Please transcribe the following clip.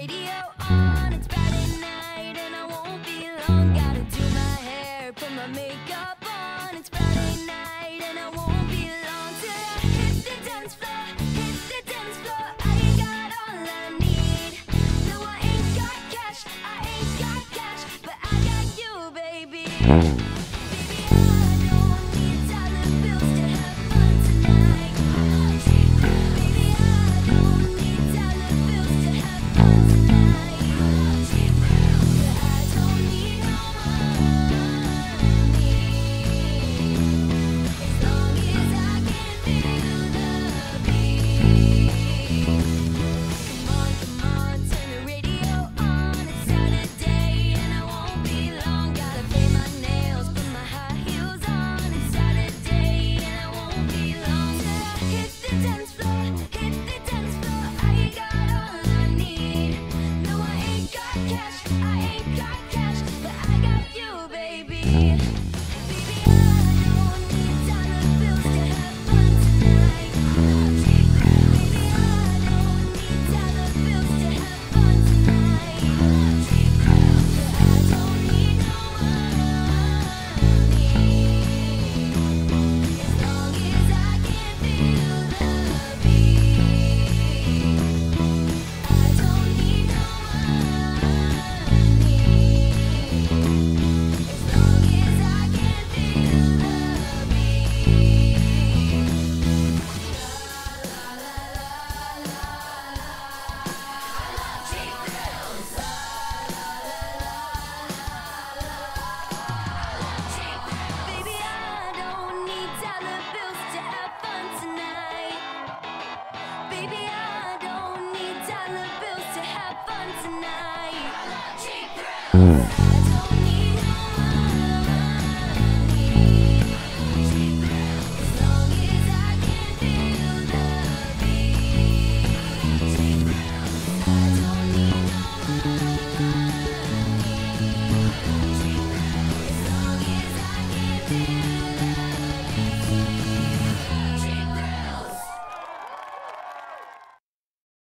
radio on. It's Friday night and I won't be long. Gotta do my hair, put my makeup on. It's Friday night and I won't be long till I hit the dance floor, hit the dance floor. I got all I need. No, I ain't got cash, I ain't got cash, but I got you, baby. Baby, I don't need dollar bills to have fun tonight.